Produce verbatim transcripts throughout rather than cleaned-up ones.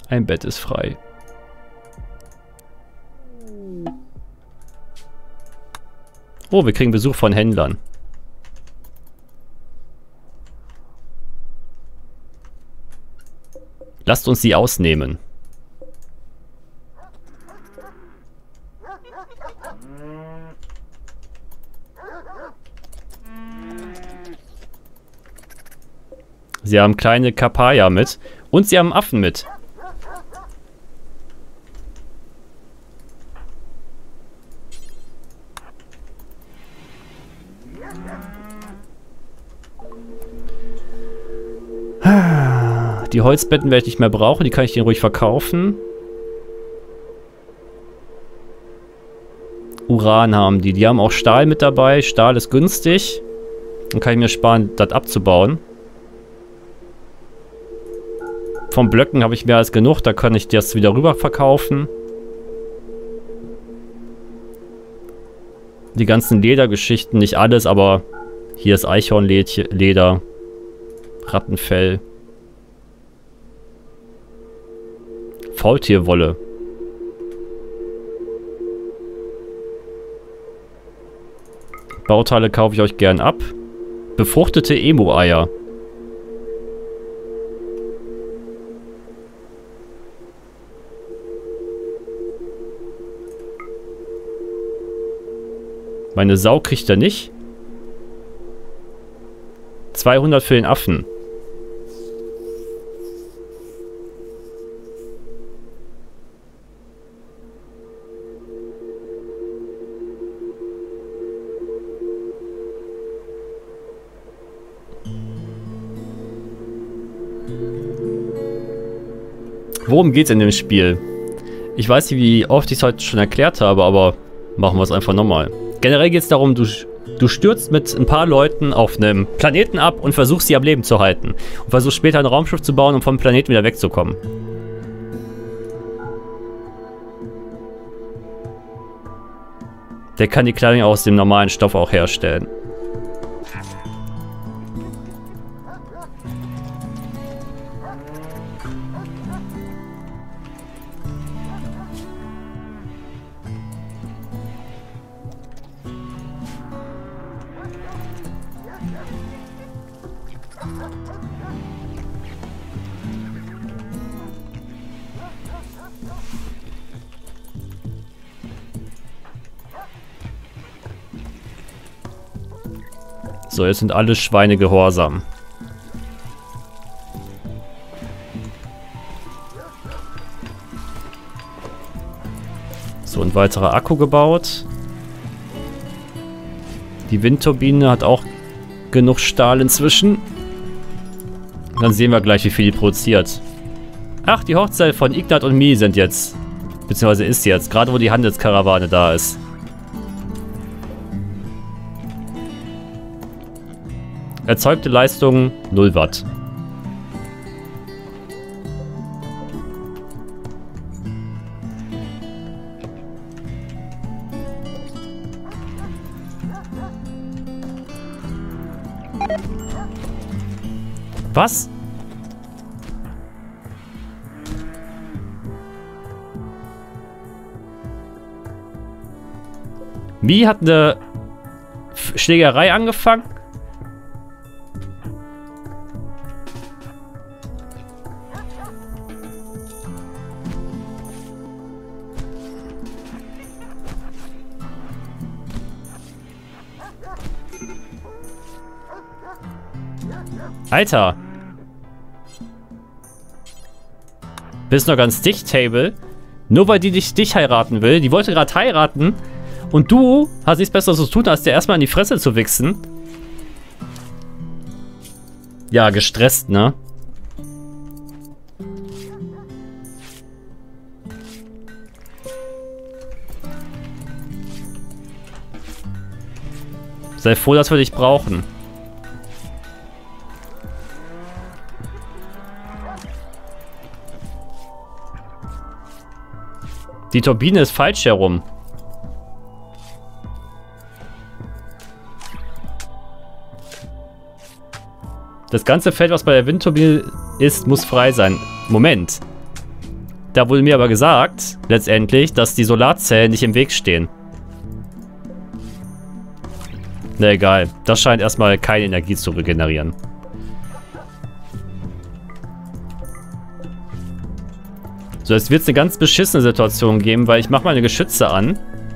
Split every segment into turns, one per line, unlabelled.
Ein Bett ist frei. Oh, wir kriegen Besuch von Händlern. Lasst uns sie ausnehmen. Sie haben kleine Kapaya mit. Und sie haben Affen mit. Die Holzbetten werde ich nicht mehr brauchen. Die kann ich denen ruhig verkaufen. Uran haben die. Die haben auch Stahl mit dabei. Stahl ist günstig. Dann kann ich mir sparen, das abzubauen. Von Blöcken habe ich mehr als genug. Da kann ich das wieder rüber verkaufen. Die ganzen Ledergeschichten, nicht alles, aber hier ist Eichhornleder. Rattenfell. Faultierwolle. Bauteile kaufe ich euch gern ab. Befruchtete Emu-Eier. Meine Sau kriegt er nicht. zweihundert für den Affen. Worum geht's in dem Spiel? Ich weiß nicht, wie oft ich es heute schon erklärt habe, aber machen wir es einfach nochmal. Generell geht es darum, du, du stürzt mit ein paar Leuten auf einem Planeten ab und versuchst sie am Leben zu halten. Und versuchst später ein Raumschiff zu bauen, um vom Planeten wieder wegzukommen. Der kann die Kleidung aus dem normalen Stoff auch herstellen. So, jetzt sind alle Schweine gehorsam. So, ein weiterer Akku gebaut. Die Windturbine hat auch genug Stahl inzwischen. Dann sehen wir gleich, wie viel die produziert. Ach, die Hochzeit von Ignat und Mi sind jetzt. Beziehungsweise ist jetzt. Gerade wo die Handelskarawane da ist. Erzeugte Leistung null Watt. Was? Mi hat eine Schlägerei angefangen? Alter. Bist noch ganz dicht, Table. Nur weil die dich, dich heiraten will. Die wollte gerade heiraten. Und du hast nichts Besseres zu tun, als dir erstmal in die Fresse zu wichsen. Ja, gestresst, ne? Sei froh, dass wir dich brauchen. Die Turbine ist falsch herum. Das ganze Feld, was bei der Windturbine ist, muss frei sein. Moment. Da wurde mir aber gesagt, letztendlich, dass die Solarzellen nicht im Weg stehen. Na egal. Das scheint erstmal keine Energie zu regenerieren. So, jetzt wird es eine ganz beschissene Situation geben, weil ich mache meine Geschütze an.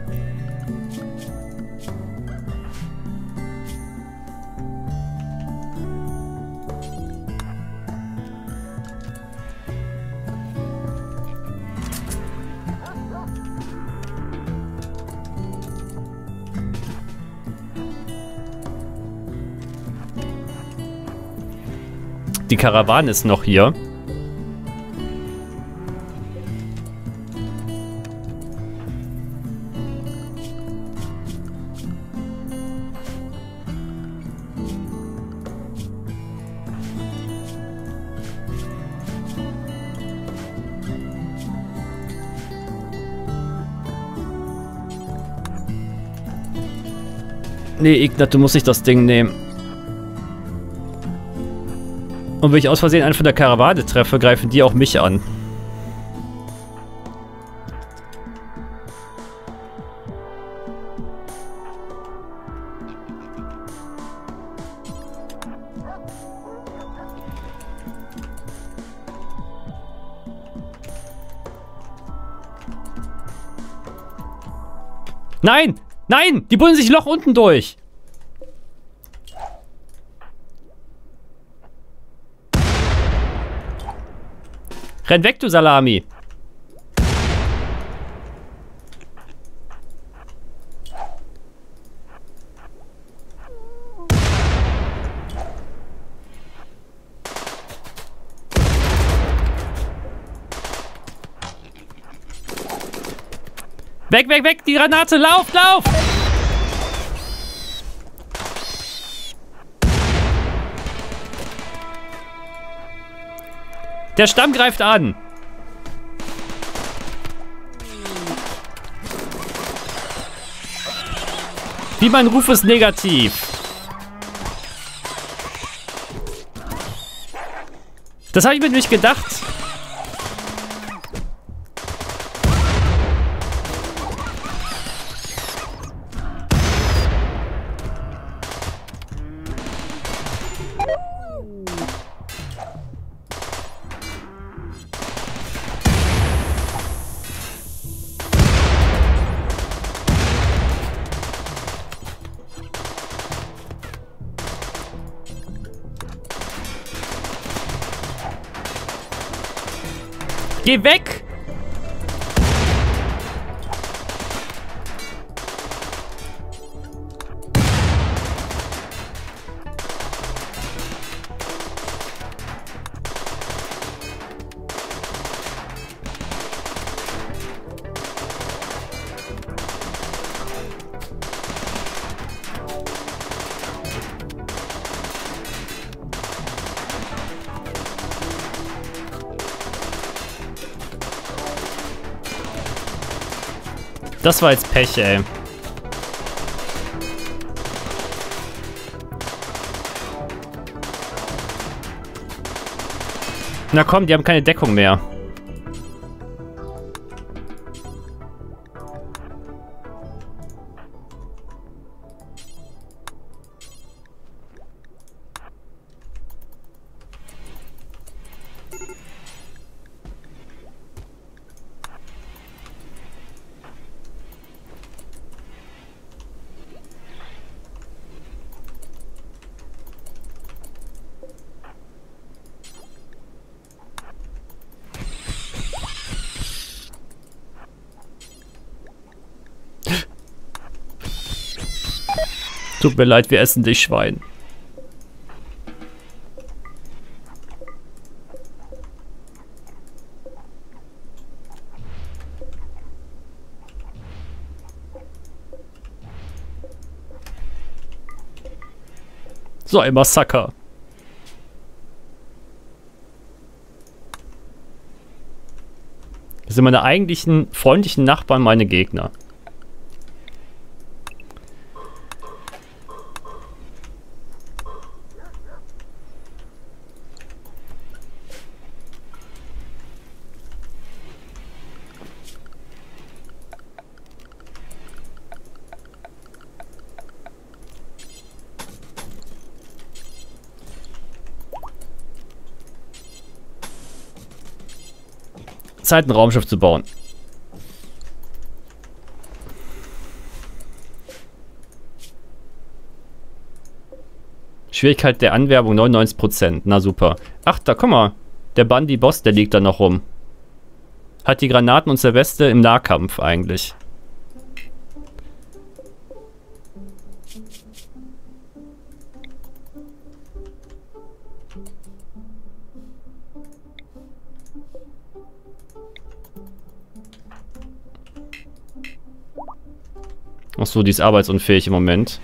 Die Karawane ist noch hier. Nee, Ignat, du musst nicht das Ding nehmen. Und wenn ich aus Versehen einen von der Karawane treffe, greifen die auch mich an. Nein! Nein! Die bullen sich Loch unten durch! Renn weg, du Salami! Weg, weg, weg! Die Granate! Lauf, lauf! Der Stamm greift an. Wie mein Ruf ist negativ. Das habe ich mir nicht gedacht. Geh weg! Das war jetzt Pech, ey. Na komm, die haben keine Deckung mehr. Tut mir leid, wir essen dich, Schwein. So ein Massaker. Das sind meine eigentlichen freundlichen Nachbarn, meine Gegner. Zeit, ein Raumschiff zu bauen. Schwierigkeit der Anwerbung neunundneunzig Prozent. Na super. Ach, da, guck mal. Der Bundy-Boss, der liegt da noch rum. Hat die Granaten und Silvester im Nahkampf eigentlich. Achso, die ist arbeitsunfähig im Moment.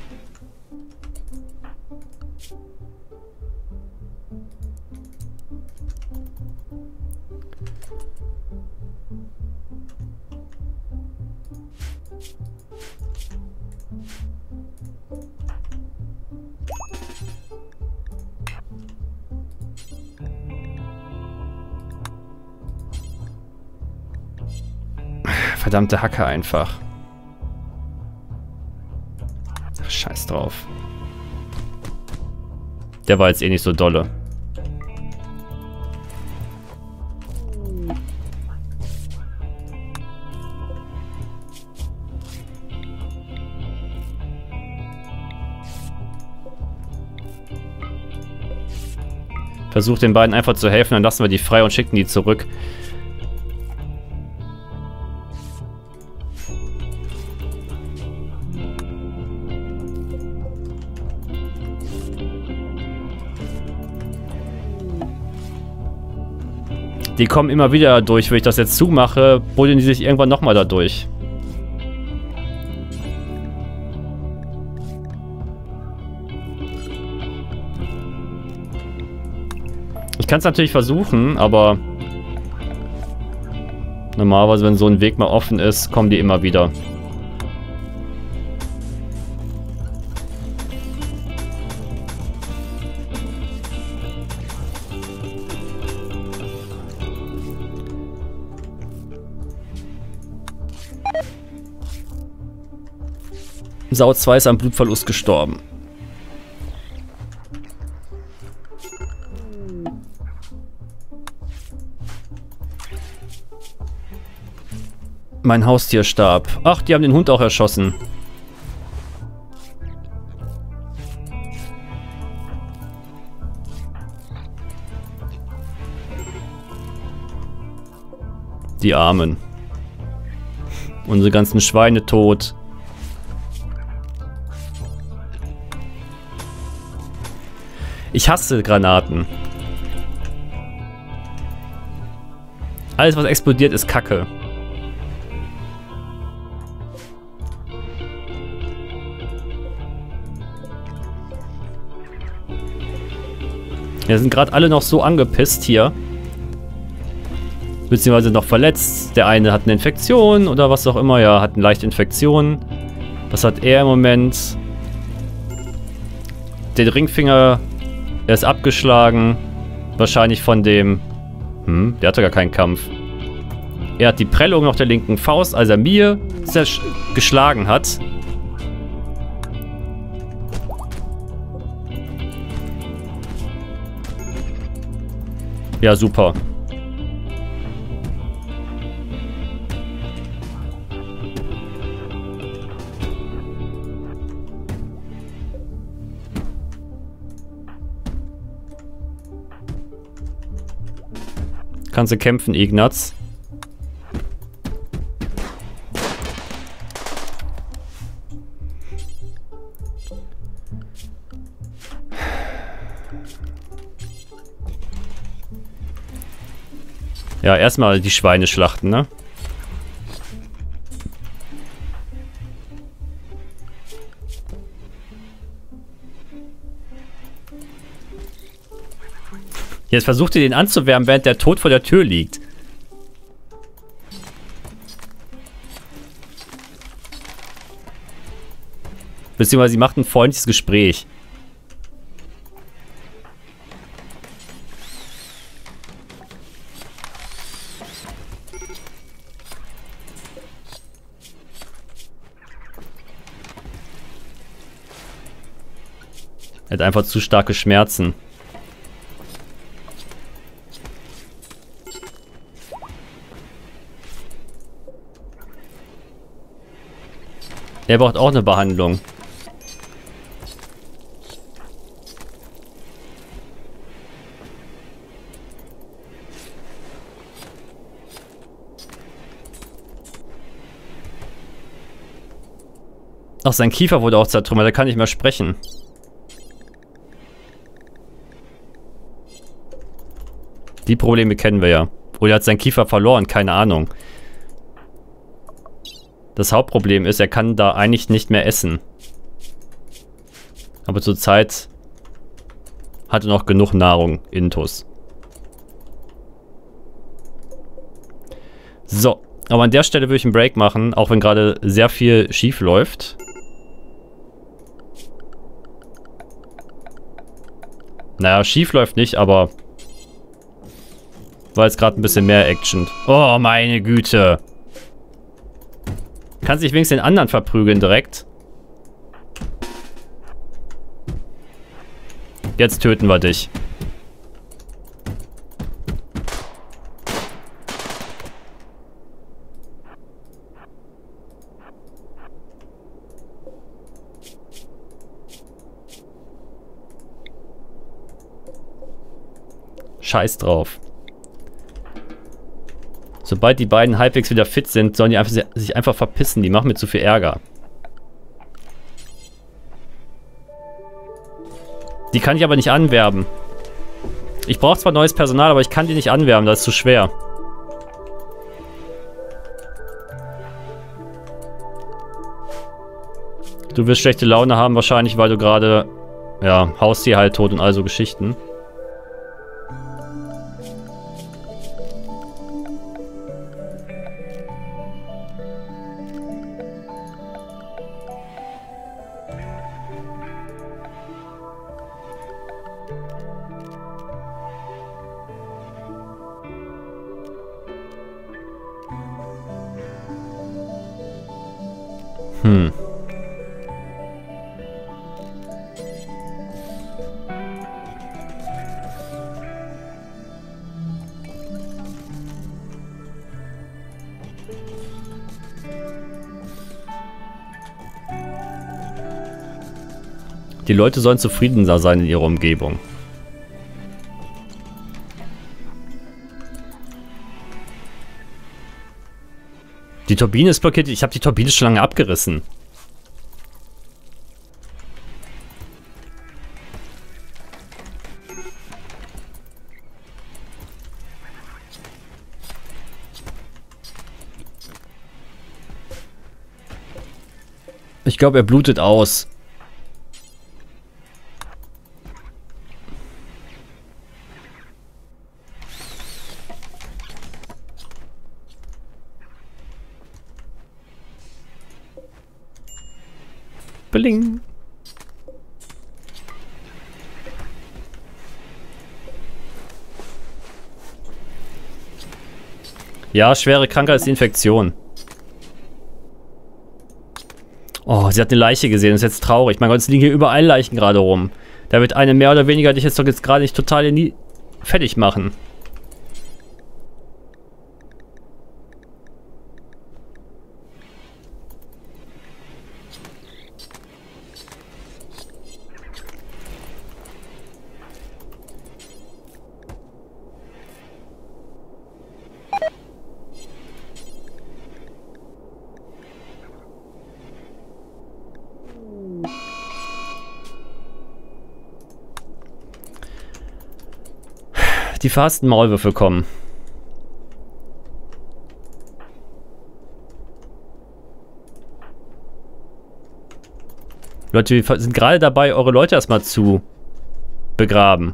Verdammte Hacke einfach. Ach, scheiß drauf. Der war jetzt eh nicht so dolle. Versucht den beiden einfach zu helfen, dann lassen wir die frei und schicken die zurück. Die kommen immer wieder durch. Wenn ich das jetzt zumache, buddeln die sich irgendwann nochmal da durch. Ich kann es natürlich versuchen, aber normalerweise, wenn so ein Weg mal offen ist, kommen die immer wieder. Sau zwei ist am Blutverlust gestorben. Mein Haustier starb. Ach, die haben den Hund auch erschossen. Die Armen. Unsere ganzen Schweine tot. Ich hasse Granaten. Alles, was explodiert, ist Kacke. Wir sind gerade alle noch so angepisst hier. Beziehungsweise noch verletzt. Der eine hat eine Infektion oder was auch immer. Ja, hat eine leichte Infektion. Was hat er im Moment? Den Ringfinger... Er ist abgeschlagen. Wahrscheinlich von dem... Hm, der hatte gar keinen Kampf. Er hat die Prellung auf der linken Faust, als er mir geschlagen hat. Ja, super. Kannst du kämpfen, Ignaz? Ja, erstmal die Schweine schlachten, ne? Jetzt versucht ihr den anzuwärmen, während der Tod vor der Tür liegt. Beziehungsweise sie macht ein freundliches Gespräch. Er hat einfach zu starke Schmerzen. Der braucht auch eine Behandlung. Ach, sein Kiefer wurde auch zertrümmert, der kann nicht mehr sprechen. Die Probleme kennen wir ja. Oder er hat seinen Kiefer verloren, keine Ahnung. Das Hauptproblem ist, er kann da eigentlich nicht mehr essen. Aber zurzeit hat er noch genug Nahrung, Intus. So, aber an der Stelle würde ich einen Break machen, auch wenn gerade sehr viel schief läuft. Naja, schief läuft nicht, aber war jetzt gerade ein bisschen mehr Action. Oh, meine Güte. Kannst dich wenigstens den anderen verprügeln direkt. Jetzt töten wir dich. Scheiß drauf. Sobald die beiden halbwegs wieder fit sind, sollen die einfach, sich einfach verpissen. Die machen mir zu viel Ärger. Die kann ich aber nicht anwerben. Ich brauche zwar neues Personal, aber ich kann die nicht anwerben. Das ist zu schwer. Du wirst schlechte Laune haben wahrscheinlich, weil du gerade, ja, Haustier halt tot und all so Geschichten. Hm. Die Leute sollen zufriedener sein in ihrer Umgebung. Die Turbine ist blockiert. Ich habe die Turbine schon lange abgerissen. Ich glaube, er blutet aus. Bling. Ja, schwere Krankheit ist die Infektion. Oh, sie hat eine Leiche gesehen. Das ist jetzt traurig. Mein Gott, es liegen hier überall Leichen gerade rum. Da wird eine mehr oder weniger dich jetzt doch jetzt gerade nicht total nie fertig machen. Die verhassten Maulwürfe kommen. Leute, wir sind gerade dabei, eure Leute erstmal zu begraben.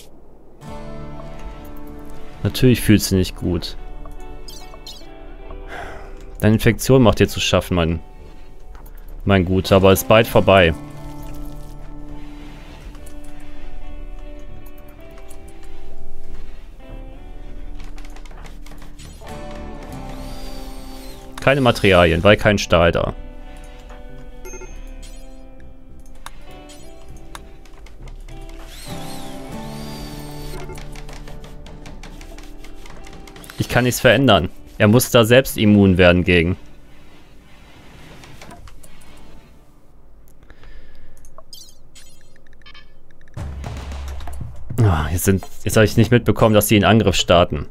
Natürlich fühlst du nicht gut. Deine Infektion macht dir zu schaffen, mein, mein Guter, aber ist bald vorbei. Keine Materialien, weil kein Stahl da. Ich kann nichts verändern. Er muss da selbst immun werden gegen. Oh, jetzt sind, jetzt habe ich nicht mitbekommen, dass sie einen Angriff starten.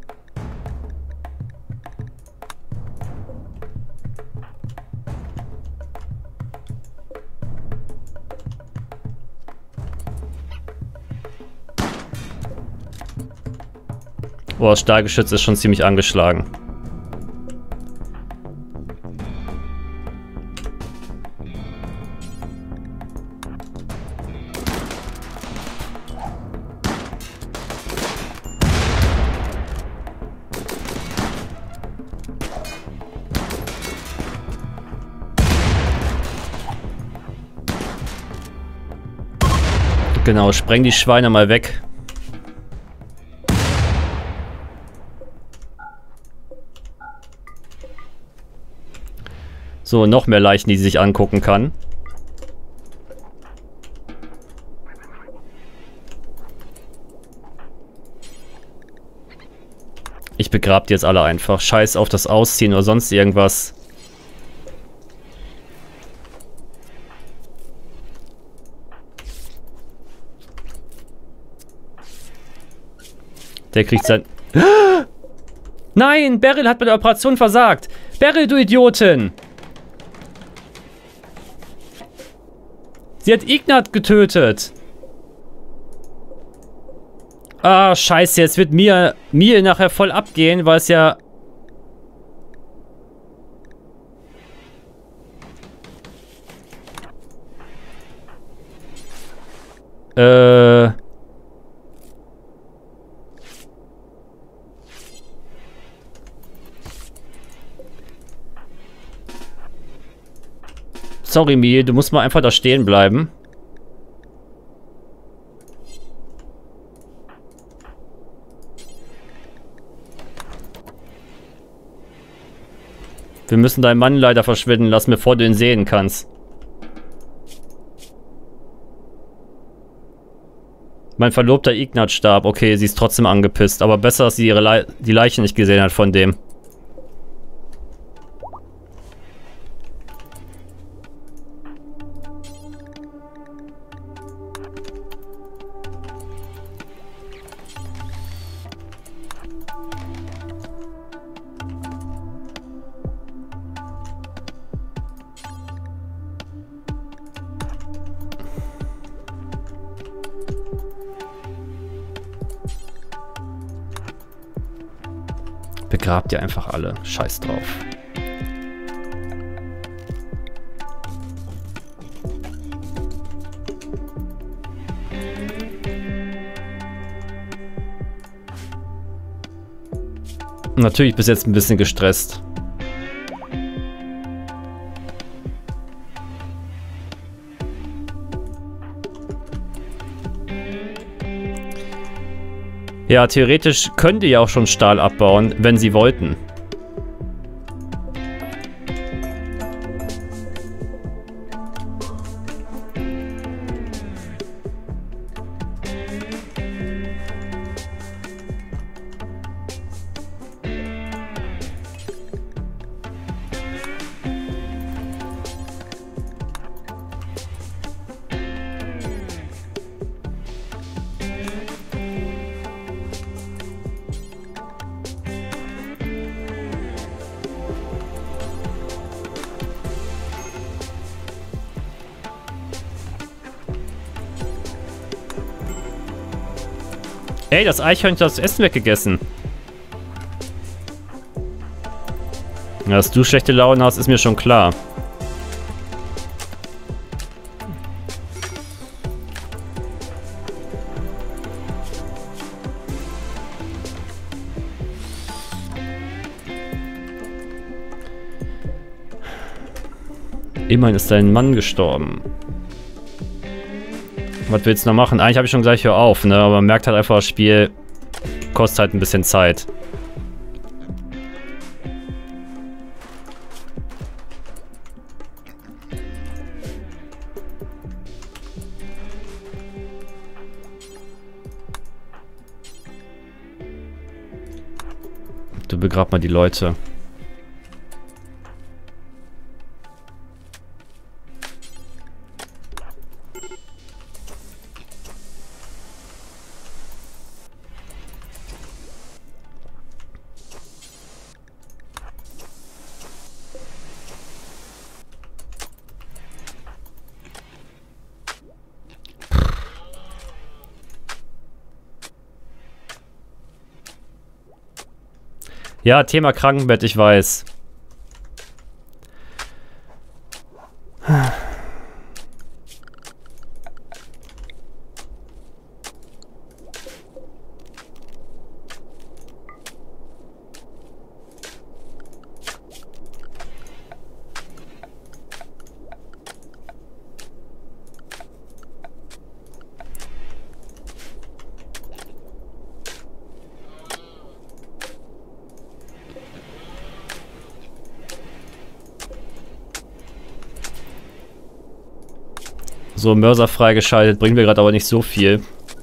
Boah, das Stahlgeschütz ist schon ziemlich angeschlagen. Genau, spreng die Schweine mal weg. So, noch mehr Leichen, die sie sich angucken kann. Ich begrab die jetzt alle einfach. Scheiß auf das Ausziehen oder sonst irgendwas. Der kriegt sein... Nein, Beryl hat bei der Operation versagt. Beryl, du Idiotin! Sie hat Ignat getötet. Ah, scheiße, jetzt wird mir, mir nachher voll abgehen, weil es ja... Äh... Sorry, Mil, du musst mal einfach da stehen bleiben. Wir müssen deinen Mann leider verschwinden lassen, bevor du ihn sehen kannst. Mein Verlobter Ignat starb. Okay, sie ist trotzdem angepisst. Aber besser, dass sie ihre Le die Leiche nicht gesehen hat von dem. Begrabt ihr einfach alle. Scheiß drauf. Natürlich bis jetzt ein bisschen gestresst. Ja, theoretisch können die ja auch schon Stahl abbauen, wenn sie wollten. Ey, das Eichhörnchen hat das Essen weggegessen. Ja, dass du schlechte Laune hast, ist mir schon klar. Immerhin ist dein Mann gestorben. Was willst du noch machen? Eigentlich habe ich schon gleich hör auf, ne? Aber man merkt halt einfach, das Spiel kostet halt ein bisschen Zeit. Du begrab mal die Leute. Ja, Thema Krankenbett, ich weiß. So, Mörser freigeschaltet, bringen wir gerade aber nicht so viel.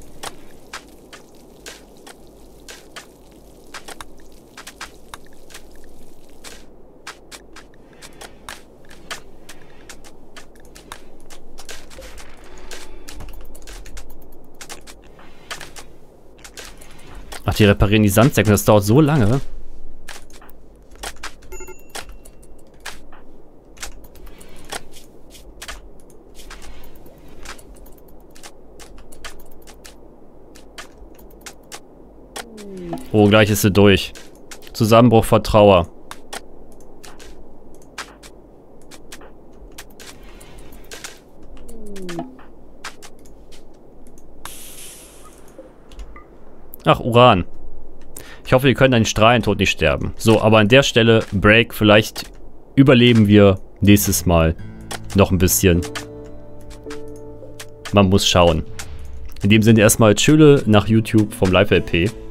Ach, die reparieren die Sandsäcke, das dauert so lange. Oh, gleich ist sie durch. Zusammenbruch vor Trauer. Ach, Uran. Ich hoffe, wir können an den Strahlentod nicht sterben. So, aber an der Stelle, Break, vielleicht überleben wir nächstes Mal noch ein bisschen. Man muss schauen. In dem Sinne erstmal Tschülle nach YouTube vom Live-L P.